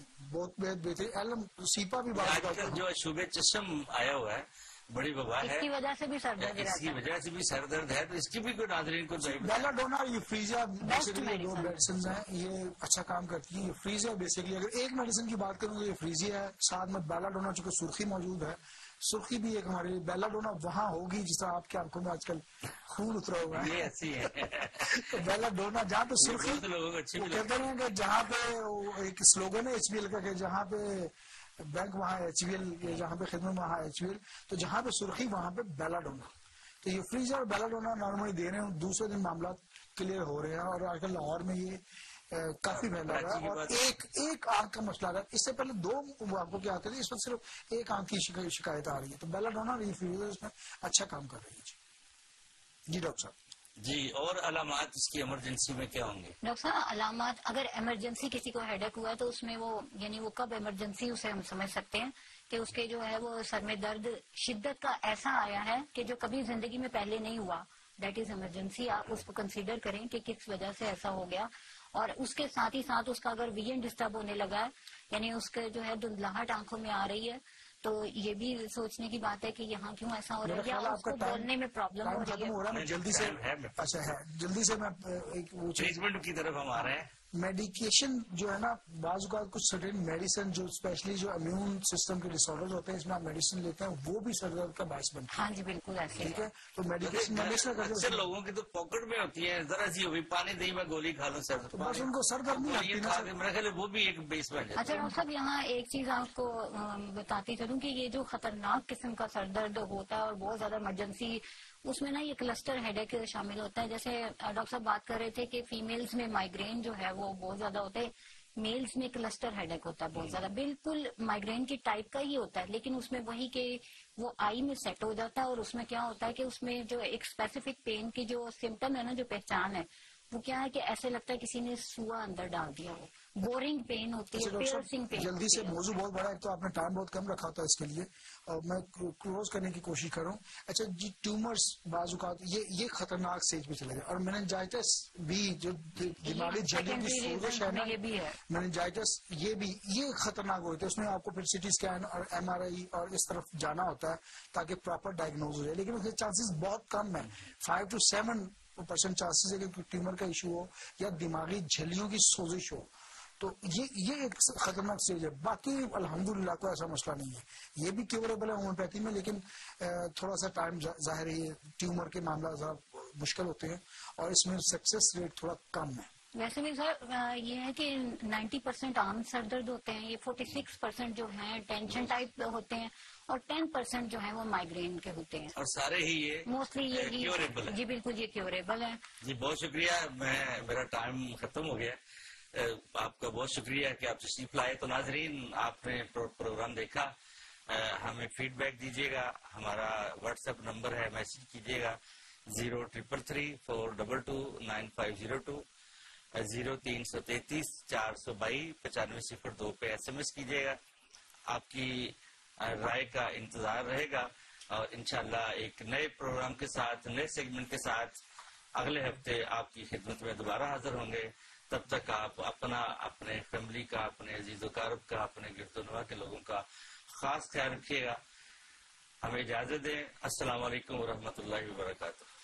بہت بہترین ایلم سیپا بھی آج کل جو شوبے چشم آیا ہوا ہے بڑی وبا ہے, اس کی وجہ سے بھی سر درد اس کی وجہ سے بھی سر درد ہے, تو اس کی بھی کوئی ناظرین کو بیلا ڈونا اور یوفریزیا بیسیکلی دو میڈیسن ہیں, یہ اچھا کام کرتی ہیں. یوفریزیا بیسیکلی اگر ایک میڈیسن کی بات کروں تو یوفریزیا ہے, ساتھ میں بیلا ڈونا چونکہ سرخی موجود ہے, سرخی بھی ایک ہماری بیلا ڈونا وہاں ہوگی جس طرح آپ کی آنکھوں میں آج کل خون اترا ہوا ہے, یہ ایسی ہے. تو بیلا ڈونا جہاں پہ سرخی, لوگوں کو اچھی بھی کہتے ہیں کہ جہاں پہ ایک سلوگن ہے ایچ بی ایل کا کہ جہاں پہ بینک وہاں ایچ بی ایل, جہاں پہ خدمت وہاں ایچ بی ایل, تو جہاں پہ سرخی وہاں پہ بیلا ڈونا. تو یہ فریزر اور بیلا ڈونا نارملی دے رہے ہیں, دوسرے دن معاملات کلیئر ہو رہے ہیں, اور آج کل لاہور میں یہ کافی پھیلا رہا ہے. اور ایک ایک آنکھ کا مسئلہ ہے, اس سے پہلے دو آپ کو کیا آتے تھے, اس وقت صرف ایک آنکھ کی شکایت آ رہی ہے. تو بیلا ڈونا اور یہ فریزر اس میں اچھا کام کر رہی ہے. جی ڈاکٹر صاحب. جی, اور علامات اس کی ایمرجنسی میں کیا ہوں گے؟ ڈاکٹر صاحب علامات, اگر ایمرجنسی کسی کو ہیڈیک ہوا ہے تو اس میں وہ یعنی وہ کب ایمرجنسی اسے ہم سمجھ سکتے ہیں کہ اس کے جو ہے وہ سر میں درد شدت کا ایسا آیا ہے کہ جو کبھی زندگی میں پہلے نہیں ہوا, دیٹ از ایمرجنسی. آپ اس کو کنسیڈر کریں کہ کس وجہ سے ایسا ہو گیا, اور اس کے ساتھ ہی ساتھ اس کا اگر ویژن ڈسٹرب ہونے لگا ہے, یعنی اس کے جو ہے دھندلاہٹ آنکھوں میں آ رہی ہے, تو یہ بھی سوچنے کی بات ہے کہ یہاں کیوں ایسا ہو رہا ہے, یا اس کو بولنے میں پرابلم ہو رہی ہے. جلدی سے اچھا ہے, جلدی سے میں ٹریٹمنٹ کی طرف ہم آ رہے ہیں. میڈیکیشن جو ہے نا, بعض اوقات کچھ سرٹن میڈیسن جو اسپیشلی جو امیون سسٹم کے ڈس آرڈرز ہوتے ہیں, اس میں آپ میڈیسن لیتے ہیں, وہ بھی سر درد کا باعث بنتا ہے. ہاں جی بالکل ایسے ٹھیک ہے, تو میڈیکیشن اکثر لوگوں کی تو پاکٹ میں ہوتی ہے, ذرا سی ہوئی پانی دہی میں گولی کھا لو سر, بس ان کو سر درد نہیں آتی نا. میرا خیال ہے وہ بھی ایک بیس بن جاتا ہے. اچھا ڈاکٹر صاحب, یہاں ایک چیز آپ کو بتاتی چلوں کہ یہ جو خطرناک قسم کا سر درد ہوتا ہے اور بہت زیادہ ایمرجنسی, اس میں نا یہ کلسٹر ہیڈیک شامل ہوتا ہے. جیسے ڈاکٹر صاحب بات کر رہے تھے کہ فیمیلز میں مائگرین جو ہے وہ بہت زیادہ ہوتا ہے, میلز میں کلسٹر ہیڈیک ہوتا ہے بہت زیادہ, بالکل مائگرین کی ٹائپ کا ہی ہوتا ہے, لیکن اس میں وہی کہ وہ آئی میں سیٹ ہو جاتا ہے, اور اس میں کیا ہوتا ہے کہ اس میں جو ایک اسپیسیفک پین کی جو سمٹم ہے نا, جو پہچان ہے, وہ کیا ہے کہ ایسے لگتا ہے کسی نے سوا اندر ڈال دیا ہو, بورنگ پین ہوتی ہے, پیئرسنگ پین. جلدی سے موضوع بہت بڑا ہے, تو آپ نے ٹائم بہت کم رکھا ہوتا ہے اس کے لیے, اور میں کلوز کرنے کی کوشش کروں. اچھا جی, ٹیومرز بعض اوقات یہ یہ خطرناک اسٹیج پہ چلے گئے, اور میننجائٹس بھی جو دماغی جھلی کی سوزش ہے نا, میننجائٹس یہ بھی یہ خطرناک ہوتے ہیں. اس میں آپ کو پھر سی ٹی اسکین اور ایم آر آئی اور اس طرف جانا ہوتا ہے تاکہ پراپر ڈائگنوز ہو جائے, لیکن اس کے چانسز بہت کم ہیں, five to seven percent chances ہے کہ ٹیومر کا ایشو ہو یا دماغی جھلیوں کی سوزش ہو. تو یہ یہ ایک خطرناک اسٹیج ہے. باقی الحمدللہ کوئی ایسا مسئلہ نہیں ہے, یہ بھی کیوریبل ہے ہومیوپیتھی میں, لیکن تھوڑا سا ٹائم ظاہر ہے, ٹیومر کے معاملات ذرا مشکل ہوتے ہیں اور اس میں سکسیس ریٹ تھوڑا کم ہے. ویسے بھی سر یہ ہے کہ نائنٹی پرسینٹ عام سر درد ہوتے ہیں، یہ فورٹی سکس پرسینٹ جو ہیں ٹینشن ٹائپ ہوتے ہیں، اور ٹین پرسینٹ جو ہیں وہ مائگرین کے ہوتے ہیں، اور سارے ہی یہ موسٹلی یہ کیوریبل ہے. جی بالکل یہ کیوریبل ہے. جی بہت شکریہ. میں میرا ٹائم ختم ہو گیا. آپ کا بہت شکریہ کہ آپ تشریف لائے. تو ناظرین آپ نے پروگرام دیکھا، ہمیں فیڈ بیک دیجیے گا. ہمارا واٹس ایپ نمبر ہے، میسج کیجیے گا zero triple three four double two nine five zero two zero تین سو تینتیس چار سو بائی پچانوے صفر دو پہ ایس ایم ایس کیجیے گا. آپ کی رائے کا انتظار رہے گا، اور انشاءاللہ ایک نئے پروگرام کے ساتھ، نئے سیگمنٹ کے ساتھ اگلے ہفتے آپ کی خدمت میں دوبارہ حاضر ہوں گے. تب تک آپ اپنا، اپنے فیملی کا، اپنے عزیز و کارب کا، اپنے گرد و نواح کے لوگوں کا خاص خیال رکھیے گا. ہمیں اجازت دیں. السلام علیکم ورحمۃ اللہ وبرکاتہ.